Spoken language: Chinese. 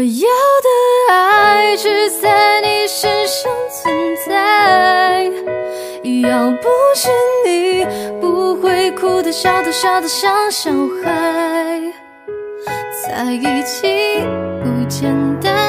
要的爱只在你身上存在。要不是你，不会哭的、笑的、笑的像小孩。在一起不简单。